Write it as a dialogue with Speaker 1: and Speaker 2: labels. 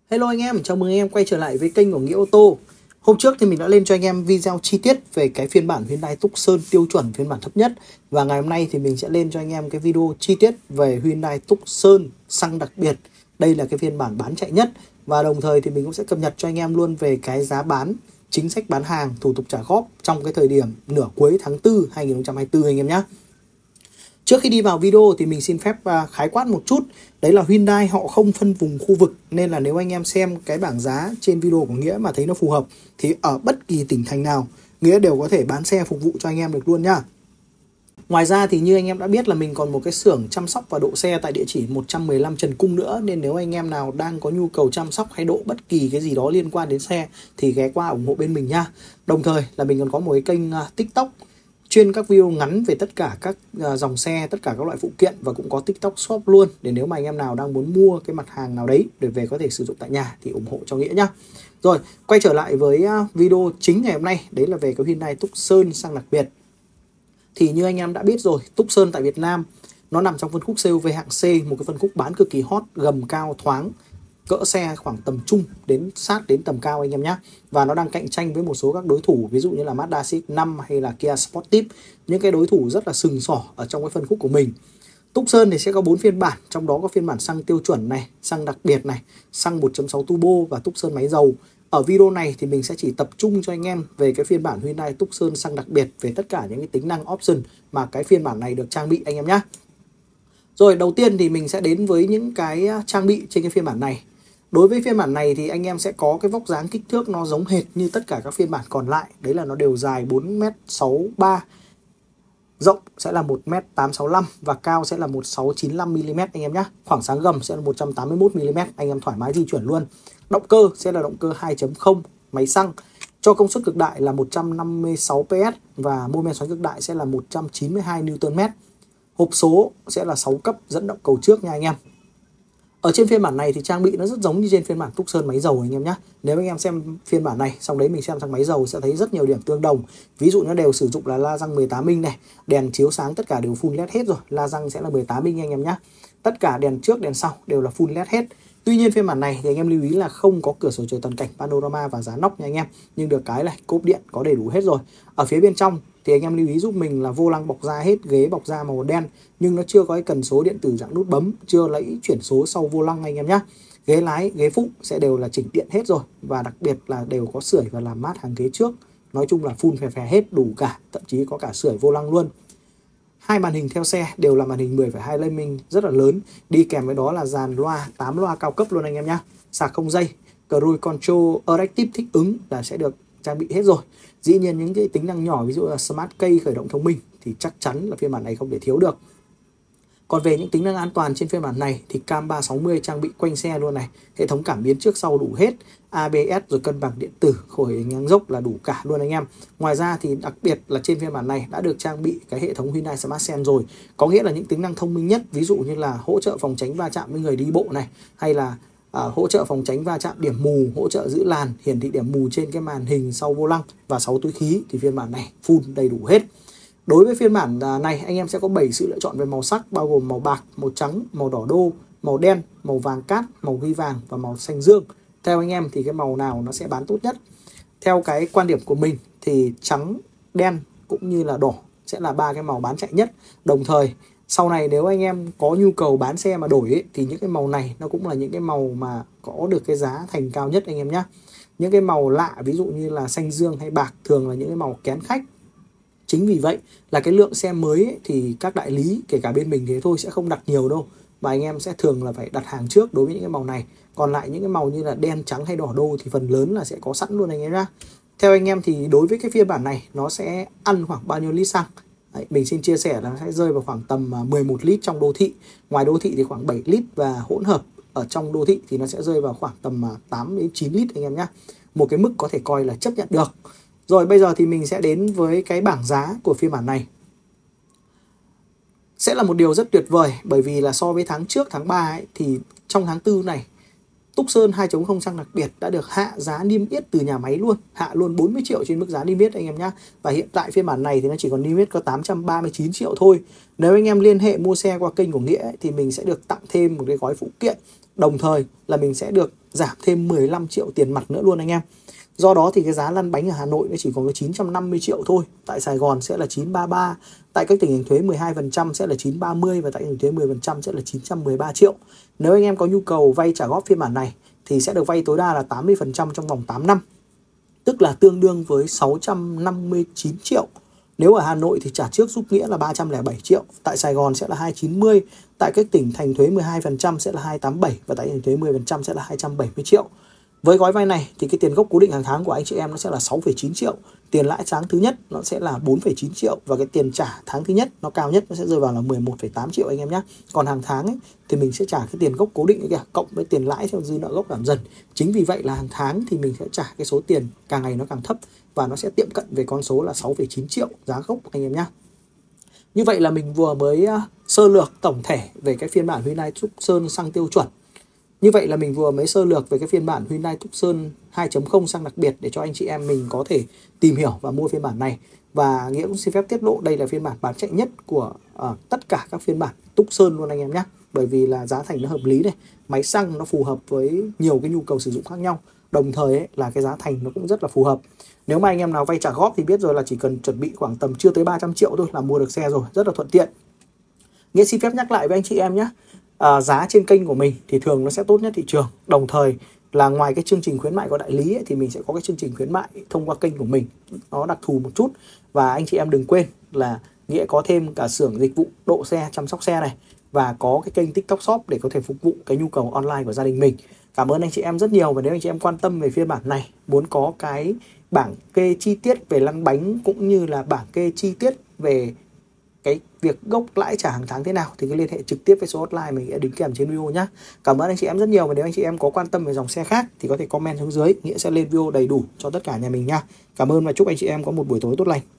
Speaker 1: Hello anh em, chào mừng anh em quay trở lại với kênh của Nghĩa Ô tô. Hôm trước thì mình đã lên cho anh em video chi tiết về cái phiên bản Hyundai Tucson tiêu chuẩn phiên bản thấp nhất. Và ngày hôm nay thì mình sẽ lên cho anh em cái video chi tiết về Hyundai Tucson xăng đặc biệt. Đây là cái phiên bản bán chạy nhất. Và đồng thời thì mình cũng sẽ cập nhật cho anh em luôn về cái giá bán, chính sách bán hàng, thủ tục trả góp trong cái thời điểm nửa cuối tháng 4 2024 anh em nhé. Trước khi đi vào video thì mình xin phép khái quát một chút. Đấy là Hyundai họ không phân vùng khu vực, nên là nếu anh em xem cái bảng giá trên video của Nghĩa mà thấy nó phù hợp thì ở bất kỳ tỉnh thành nào Nghĩa đều có thể bán xe phục vụ cho anh em được luôn nhá. Ngoài ra thì như anh em đã biết là mình còn một cái xưởng chăm sóc và độ xe tại địa chỉ 115 Trần Cung nữa. Nên nếu anh em nào đang có nhu cầu chăm sóc hay độ bất kỳ cái gì đó liên quan đến xe thì ghé qua ủng hộ bên mình nha. Đồng thời là mình còn có một cái kênh TikTok chuyên các video ngắn về tất cả các dòng xe, tất cả các loại phụ kiện, và cũng có TikTok Shop luôn, để nếu mà anh em nào đang muốn mua cái mặt hàng nào đấy để về có thể sử dụng tại nhà thì ủng hộ cho Nghĩa nhá. Rồi, quay trở lại với video chính ngày hôm nay, đấy là về cái Hyundai Tucson xăng đặc biệt. Thì như anh em đã biết rồi, Tucson tại Việt Nam nó nằm trong phân khúc CUV hạng C, một cái phân khúc bán cực kỳ hot, gầm cao thoáng, cỡ xe khoảng tầm trung đến sát đến tầm cao anh em nhé. Và nó đang cạnh tranh với một số các đối thủ, ví dụ như là Mazda CX-5 hay là Kia Sportive, những cái đối thủ rất là sừng sỏ ở trong cái phân khúc của mình. Tucson thì sẽ có 4 phiên bản, trong đó có phiên bản xăng tiêu chuẩn này, xăng đặc biệt này, xăng 1.6 turbo và Tucson máy dầu. Ở video này thì mình sẽ chỉ tập trung cho anh em về cái phiên bản Hyundai Tucson xăng đặc biệt, về tất cả những cái tính năng option mà cái phiên bản này được trang bị anh em nhé. Rồi, đầu tiên thì mình sẽ đến với những cái trang bị trên cái phiên bản này. Đối với phiên bản này thì anh em sẽ có cái vóc dáng kích thước nó giống hệt như tất cả các phiên bản còn lại. Đấy là nó đều dài 4m63, rộng sẽ là 1m865 và cao sẽ là 1695mm anh em nhé. Khoảng sáng gầm sẽ là 181mm, anh em thoải mái di chuyển luôn. Động cơ sẽ là động cơ 2.0 máy xăng, cho công suất cực đại là 156 PS và mô men xoắn cực đại sẽ là 192 Nm. Hộp số sẽ là 6 cấp dẫn động cầu trước nha anh em. Ở trên phiên bản này thì trang bị nó rất giống như trên phiên bản Tucson máy dầu anh em nhé. Nếu anh em xem phiên bản này, xong đấy mình xem sang máy dầu sẽ thấy rất nhiều điểm tương đồng. Ví dụ nó đều sử dụng là la răng 18 inch này, đèn chiếu sáng tất cả đều full LED hết rồi. La răng sẽ là 18 inch anh em nhé. Tất cả đèn trước, đèn sau đều là full LED hết. Tuy nhiên phiên bản này thì anh em lưu ý là không có cửa sổ trời toàn cảnh panorama và giá nóc nha anh em. Nhưng được cái này, cốp điện có đầy đủ hết rồi. Ở phía bên trong thì anh em lưu ý giúp mình là vô lăng bọc da hết, ghế bọc da màu đen, nhưng nó chưa có cái cần số điện tử dạng nút bấm, chưa lấy chuyển số sau vô lăng anh em nhé. Ghế lái, ghế phụ sẽ đều là chỉnh điện hết rồi, và đặc biệt là đều có sưởi và làm mát hàng ghế trước. Nói chung là full phè phè hết, đủ cả, thậm chí có cả sưởi vô lăng luôn. Hai màn hình theo xe đều là màn hình 10,2 inch minh rất là lớn, đi kèm với đó là dàn loa 8 loa cao cấp luôn anh em nhé. Sạc không dây, Cruise Control Adaptive thích ứng là sẽ được trang bị hết rồi. Dĩ nhiên những cái tính năng nhỏ ví dụ là Smart Key khởi động thông minh thì chắc chắn là phiên bản này không thể thiếu được. Còn về những tính năng an toàn trên phiên bản này thì cam 360 trang bị quanh xe luôn này, hệ thống cảm biến trước sau đủ hết, ABS rồi cân bằng điện tử, khối ngang dốc là đủ cả luôn anh em. Ngoài ra thì đặc biệt là trên phiên bản này đã được trang bị cái hệ thống Hyundai Smart Sense rồi, có nghĩa là những tính năng thông minh nhất, ví dụ như là hỗ trợ phòng tránh va chạm với người đi bộ này, hay là hỗ trợ phòng tránh va chạm điểm mù, hỗ trợ giữ làn, hiển thị điểm mù trên cái màn hình sau vô lăng và 6 túi khí thì phiên bản này full đầy đủ hết. Đối với phiên bản này anh em sẽ có 7 sự lựa chọn về màu sắc, bao gồm màu bạc, màu trắng, màu đỏ đô, màu đen, màu vàng cát, màu ghi vàng và màu xanh dương. Theo anh em thì cái màu nào nó sẽ bán tốt nhất? Theo cái quan điểm của mình thì trắng, đen cũng như là đỏ sẽ là ba cái màu bán chạy nhất. Đồng thời sau này nếu anh em có nhu cầu bán xe mà đổi ấy, thì những cái màu này nó cũng là những cái màu mà có được cái giá thành cao nhất anh em nhé. Những cái màu lạ ví dụ như là xanh dương hay bạc thường là những cái màu kén khách. Chính vì vậy là cái lượng xe mới ấy, thì các đại lý kể cả bên mình thế thôi sẽ không đặt nhiều đâu, và anh em sẽ thường là phải đặt hàng trước đối với những cái màu này. Còn lại những cái màu như là đen, trắng hay đỏ đô thì phần lớn là sẽ có sẵn luôn anh em nhá. Theo anh em thì đối với cái phiên bản này nó sẽ ăn khoảng bao nhiêu lít xăng? Đấy, mình xin chia sẻ là nó sẽ rơi vào khoảng tầm 11 lít trong đô thị. Ngoài đô thị thì khoảng 7 lít và hỗn hợp ở trong đô thị thì nó sẽ rơi vào khoảng tầm 8 đến 9 lít anh em nhé. Một cái mức có thể coi là chấp nhận được. Rồi bây giờ thì mình sẽ đến với cái bảng giá của phiên bản này. Sẽ là một điều rất tuyệt vời, bởi vì là so với tháng trước, tháng 3 ấy, thì trong tháng 4 này Tucson 2.0 xăng đặc biệt đã được hạ giá niêm yết từ nhà máy luôn, hạ luôn 40 triệu trên mức giá niêm yết anh em nhé. Và hiện tại phiên bản này thì nó chỉ còn niêm yết có 839 triệu thôi. Nếu anh em liên hệ mua xe qua kênh của Nghĩa ấy, thì mình sẽ được tặng thêm một cái gói phụ kiện. Đồng thời là mình sẽ được giảm thêm 15 triệu tiền mặt nữa luôn anh em. Do đó thì cái giá lăn bánh ở Hà Nội nó chỉ còn có 950 triệu thôi. Tại Sài Gòn sẽ là 933, tại các tỉnh thành thuế 12% sẽ là 930 và tại tỉnh thuế 10% sẽ là 913 triệu. Nếu anh em có nhu cầu vay trả góp phiên bản này thì sẽ được vay tối đa là 80% trong vòng 8 năm. Tức là tương đương với 659 triệu. Nếu ở Hà Nội thì trả trước giúp Nghĩa là 307 triệu, tại Sài Gòn sẽ là 290, tại các tỉnh thành thuế 12% sẽ là 287 và tại tỉnh thuế 10% sẽ là 270 triệu. Với gói vay này thì cái tiền gốc cố định hàng tháng của anh chị em nó sẽ là 6,9 triệu, tiền lãi tháng thứ nhất nó sẽ là 4,9 triệu và cái tiền trả tháng thứ nhất nó cao nhất nó sẽ rơi vào là 11,8 triệu anh em nhé. Còn hàng tháng ấy, thì mình sẽ trả cái tiền gốc cố định ấy kìa, cộng với tiền lãi theo dư nợ gốc giảm dần. Chính vì vậy là hàng tháng thì mình sẽ trả cái số tiền càng ngày nó càng thấp và nó sẽ tiệm cận về con số là 6,9 triệu giá gốc anh em nhé. Như vậy là mình vừa mới sơ lược tổng thể về cái phiên bản Hyundai Tucson xăng tiêu chuẩn. Như vậy là mình vừa mới sơ lược về cái phiên bản Hyundai Tucson 2.0 xăng đặc biệt để cho anh chị em mình có thể tìm hiểu và mua phiên bản này. Và Nghĩa cũng xin phép tiết lộ đây là phiên bản bán chạy nhất của tất cả các phiên bản Tucson luôn anh em nhé. Bởi vì là giá thành nó hợp lý này, máy xăng nó phù hợp với nhiều cái nhu cầu sử dụng khác nhau. Đồng thời ấy, là cái giá thành nó cũng rất là phù hợp. Nếu mà anh em nào vay trả góp thì biết rồi là chỉ cần chuẩn bị khoảng tầm chưa tới 300 triệu thôi là mua được xe rồi, rất là thuận tiện. Nghĩa xin phép nhắc lại với anh chị em nhé. Giá trên kênh của mình thì thường nó sẽ tốt nhất thị trường. Đồng thời là ngoài cái chương trình khuyến mại của đại lý ấy, thì mình sẽ có cái chương trình khuyến mại thông qua kênh của mình, nó đặc thù một chút. Và anh chị em đừng quên là Nghĩa có thêm cả xưởng dịch vụ độ xe, chăm sóc xe này, và có cái kênh TikTok Shop để có thể phục vụ cái nhu cầu online của gia đình mình. Cảm ơn anh chị em rất nhiều. Và nếu anh chị em quan tâm về phiên bản này, muốn có cái bảng kê chi tiết về lăn bánh cũng như là bảng kê chi tiết về cái việc gốc lãi trả hàng tháng thế nào thì cứ liên hệ trực tiếp với số hotline mình đã đính kèm trên video nhé. Cảm ơn anh chị em rất nhiều. Và nếu anh chị em có quan tâm về dòng xe khác thì có thể comment xuống dưới, Nghĩa sẽ lên video đầy đủ cho tất cả nhà mình nha. Cảm ơn và chúc anh chị em có một buổi tối tốt lành.